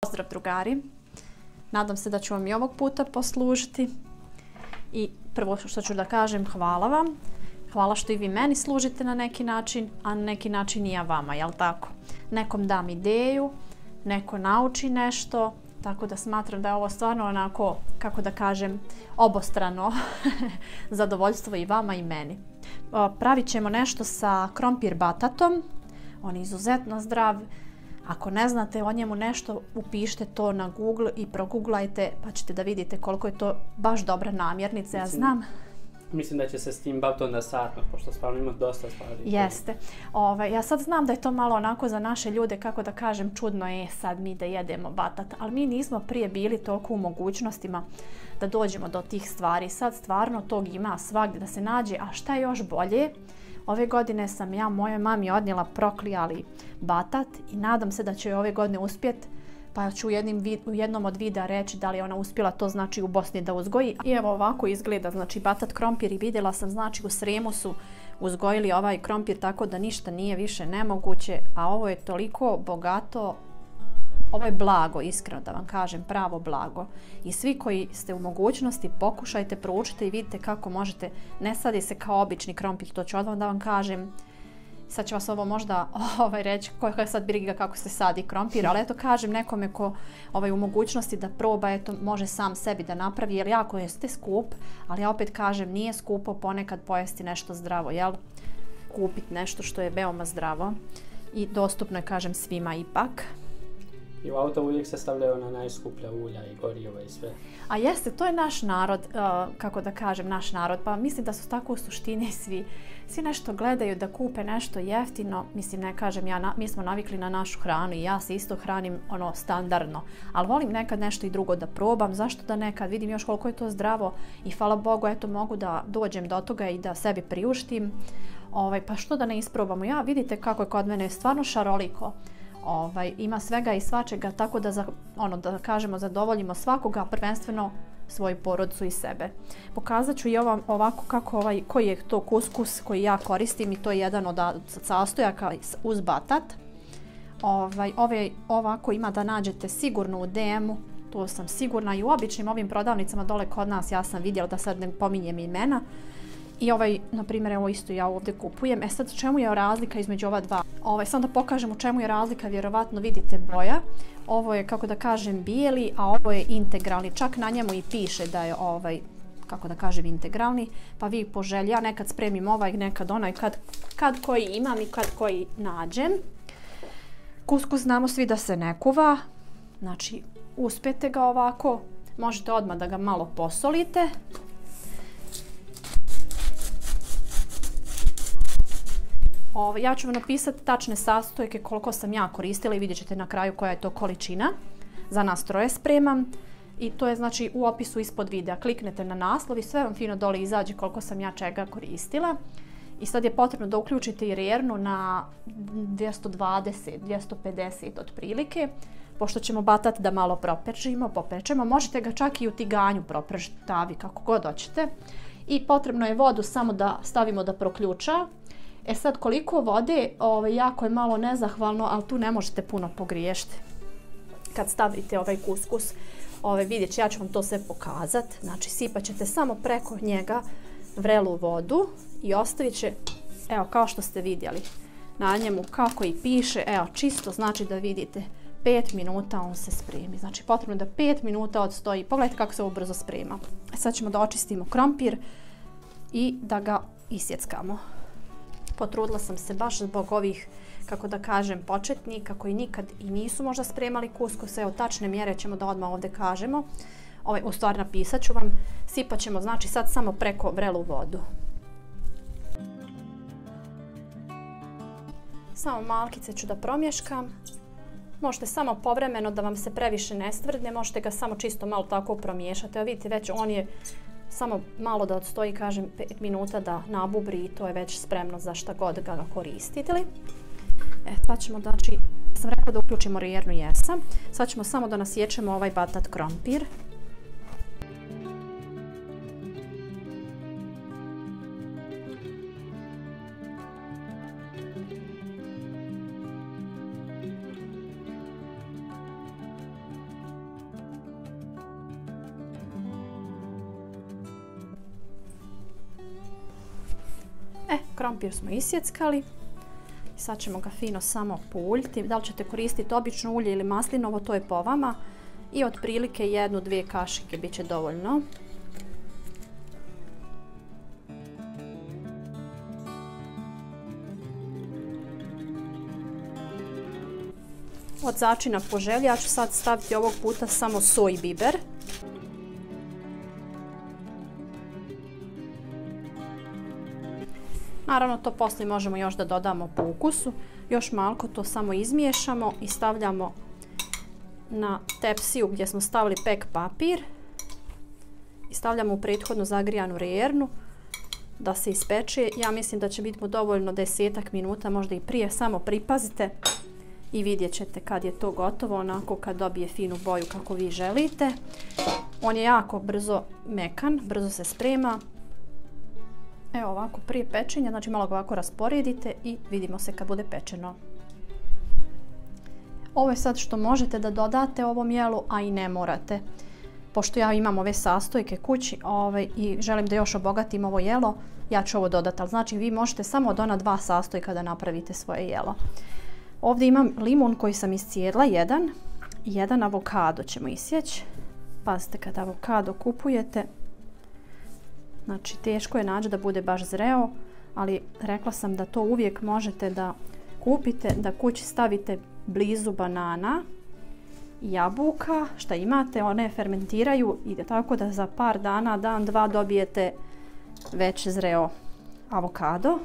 Pozdrav drugari, nadam se da ću vam i ovog puta poslužiti i prvo što ću da kažem, hvala vam. Hvala što i vi meni služite na neki način, a na neki način i ja vama, jel tako? Nekom dam ideju, neko nauči nešto, tako da smatram da je ovo stvarno onako, kako da kažem, obostrano zadovoljstvo i vama i meni. Pravit ćemo nešto sa krompir batatom, on je izuzetno zdrav. Ako ne znate o njemu nešto, upišite to na Google i proguglajte pa ćete da vidite koliko je to baš dobra namirnica. Ja znam. Mislim da će se s tim baviti onda satno, pošto stvarno ima dosta stvari. Jeste. Ja sad znam da je to malo onako za naše ljude, kako da kažem, čudno je sad mi da jedemo batat, ali mi nismo prije bili toliko u mogućnostima da dođemo do tih stvari. Sad stvarno tog ima svagdje da se nađe, a šta je još bolje? Ove godine sam ja mojoj mami odnijela proklijali batat i nadam se da će ove godine uspjeti, pa ću u jednom od videa reći da li je ona uspjela to znači u Bosni da uzgoji. I evo ovako izgleda znači batat krompir i vidjela sam znači u Sremu su uzgojili ovaj krompir tako da ništa nije više nemoguće, a ovo je toliko bogato. Ovo je blago, iskreno da vam kažem, pravo blago. I svi koji ste u mogućnosti pokušajte, proučite i vidite kako možete. Ne sadi se kao obični krompir, to ću odmah da vam kažem. Sad će vas ovo možda reći koja je sad briga kako se sadi krompir, ali eto kažem nekome ko u mogućnosti da proba, eto može sam sebi da napravi, jer jako jeste skup, ali ja opet kažem nije skupo ponekad pojesti nešto zdravo, jel? Kupiti nešto što je veoma zdravo i dostupno je, kažem, svima ipak. I u auto uvijek se stavljaju na najskuplja ulja i goriva i sve. A jeste, to je naš narod, kako da kažem, naš narod. Pa mislim da su tako u suštini svi nešto gledaju da kupe nešto jeftino. Mislim, ne kažem mi smo navikli na našu hranu i ja se isto hranim standardno. Ali volim nekad nešto i drugo da probam. Zašto da nekad vidim još koliko je to zdravo i hvala Bogu, eto mogu da dođem do toga i da sebi priuštim. Pa što da ne isprobamo? Ja vidite kako je kod mene stvarno šaroliko. Ima svega i svačega, tako da da kažemo zadovoljimo svakoga, prvenstveno svoju porodicu i sebe. Pokazat ću i ovako kako koji je to kuskus koji ja koristim i to je jedan od sastojaka uz batat. Ovako ima da nađete sigurno u DM-u, to sam sigurna, i u običnim ovim prodavnicama dole kod nas ja sam vidjela, da sad ne pominjem imena. I na primjer, evo isto ja ovdje kupujem. Sad čemu je razlika između ova dva? Samo da pokažem u čemu je razlika, vjerovatno vidite boja. Ovo je, kako da kažem, bijeli, a ovo je integralni. Čak na njemu i piše da je kako da kažem, integralni. Pa vi po želji, ja nekad spremim nekad onaj, kad koji imam i kad koji nađem. Kuskus znamo svi da se ne kuva. Znači, uspijete ga ovako. Možete odmah da ga malo posolite. Ja ću vam napisati tačne sastojke koliko sam ja koristila i vidjet ćete na kraju koja je to količina. Za nas troje spremam i to je znači u opisu ispod videa. Kliknete na naslov i sve vam fino dole izađe koliko sam ja čega koristila. I sad je potrebno da uključite i rernu na 220, 250 otprilike. Pošto ćemo batat da malo popečemo, možete ga čak i u tiganju propržiti, tavi, kako god hoćete. I potrebno je vodu samo da stavimo da proključa. Sad koliko vode, jako je malo nezahvalno, ali tu ne možete puno pogriješiti. Kad stavite ovaj kuskus, vidjet ću, ja ću vam to sve pokazati. Znači sipat ćete samo preko njega vrelu vodu i ostavit će, evo kao što ste vidjeli, na njemu kako i piše, evo čisto znači da vidite 5 minuta on se spremi. Znači potrebno da 5 minuta odstoji. Pogledajte kako se ovo brzo sprema. Sad ćemo da očistimo krompir i da ga isjeckamo. Potrudila sam se baš zbog ovih, kako da kažem, početnika koji nikad i nisu možda spremali kuskus. Evo, tačne mjere ćemo da odmah ovdje kažemo. U stvari napisat ću vam. Sipat ćemo znači sad samo preko vrelu vodu. Samo malkice ću da promješkam. Možete samo povremeno da vam se previše ne stvrdne, možete ga samo čisto malo tako promiješati. Evo vidite, već on je samo malo da odstoji, kažem, 5 minuta da nabubri i to je već spremno za šta god ga koristite. Sad ćemo, znači, sam rekla da uključimo rernu, jesam. Sad ćemo samo da nasječemo ovaj batat krompir. krompir smo isjeckali. Sad ćemo ga fino samo pouljiti. Da li ćete koristiti obično ulje ili maslinovo, to je po vama. I otprilike 1-2 kašike bit će dovoljno. Od začina po želji ja ću sad staviti ovog puta samo soj i biber. Naravno to poslije možemo još da dodamo po ukusu. Još malko to samo izmiješamo i stavljamo na tepsiju gdje smo stavili pek papir. I stavljamo u prethodno zagrijanu rernu da se ispeče. Ja mislim da će biti dovoljno 10 minuta, možda i prije. Samo pripazite i vidjet ćete kad je to gotovo, onako kad dobije finu boju kako vi želite. On je jako brzo mekan, brzo se sprema. Evo ovako prije pečenja, znači malo ga ovako rasporedite i vidimo se kad bude pečeno. Ovo je sad što možete da dodate ovom jelu, a i ne morate. Pošto ja imam ove sastojke kući i želim da još obogatim ovo jelo, ja ću ovo dodati. Ali znači vi možete samo od ona 2 sastojka da napravite svoje jelo. Ovdje imam limun koji sam iscijedla, jedan avokado ćemo isjeći. Pazite, kad avokado kupujete, znači teško je naći da bude baš zreo, ali rekla sam da to uvijek možete da kupite, da kući stavite blizu banana, jabuka, šta imate, one fermentiraju i tako da za par dana, dan, dva dobijete već zreo avokado.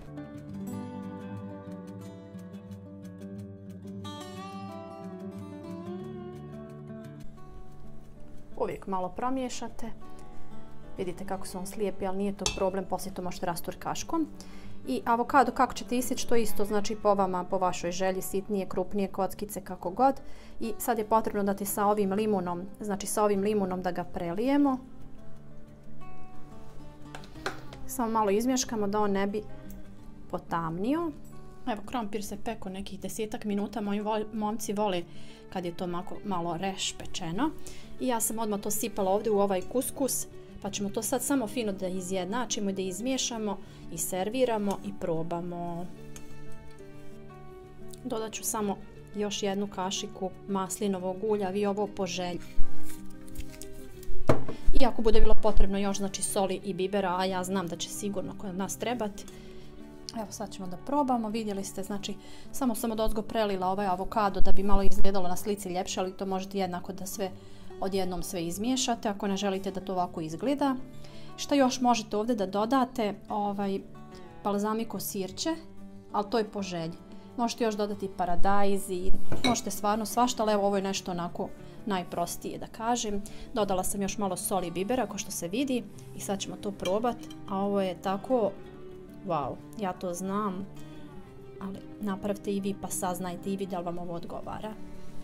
Uvijek malo promiješate. Vidite kako su on slijepi, ali nije to problem, poslije to možete rasturiti kaškom. I avokado kako ćete isjeći, to isto znači po vama, po vašoj želji, sitnije, krupnije, kockice, kako god. I sad je potrebno da ti sa ovim limunom, znači sa ovim limunom da ga prelijemo. Samo malo izmješkamo da on ne bi potamnio. Evo, krompir se peko nekih 10 minuta, moji momci vole kad je to malo reš pečeno. I ja sam odmah to sipala ovdje u ovaj kuskus, pa ćemo to sad samo fino da izjednačimo i da izmiješamo i serviramo i probamo. Dodat ću samo još 1 kašiku maslinovog ulja, vi ovo po želji. I ako bude bilo potrebno još znači soli i bibera, a ja znam da će sigurno kod nas trebati. Evo sad ćemo da probamo, vidjeli ste, znači samo sam odozgo prelila ovaj avokado da bi malo izgledalo na slici ljepše, ali to možete jednako da sve odjednom sve izmiješate ako ne želite da to ovako izgleda. Šta još možete ovdje da dodate? Balzamiko sirće, ali to je po želji. Možete još dodati paradajz i možete stvarno svašta, ali evo ovo je nešto onako najprostije da kažem. Dodala sam još malo soli i bibera, kao što se vidi, i sad ćemo to probati. A ovo je tako, wow, ja to znam, ali napravite i vi pa saznajte i vi da li vam ovo odgovara.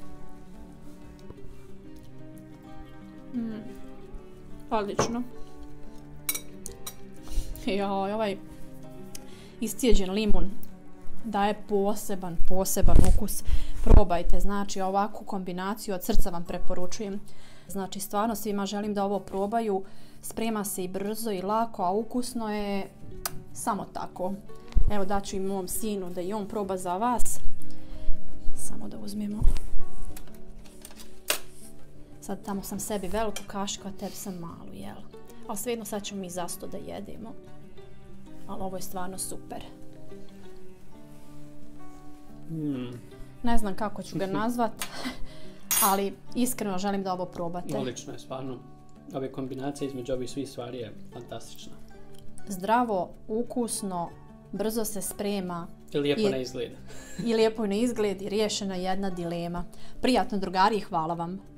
Odlično. Ovaj iscijeđen limun daje poseban ukus. Probajte, znači ovakvu kombinaciju od srca vam preporučujem. Znači stvarno svima želim da ovo probaju. Sprema se i brzo i lako, a ukusno je samo tako. Evo daću i mom sinu da i on proba za vas. Samo da uzmemo. Sad tamo sam sebi veliku kašku, a tebi sam malu, jel? Ali svejedno sad ćemo mi za sto da jedemo. Ali ovo je stvarno super. Ne znam kako ću ga nazvat, ali iskreno želim da ovo probate. Odlično je, stvarno. Ove kombinacije između ovih svih stvari je fantastična. Zdravo, ukusno, brzo se sprema. I lijepo na izgled. I lijepo na izgled i riješena jedna dilema. Prijatno drugari, hvala vam.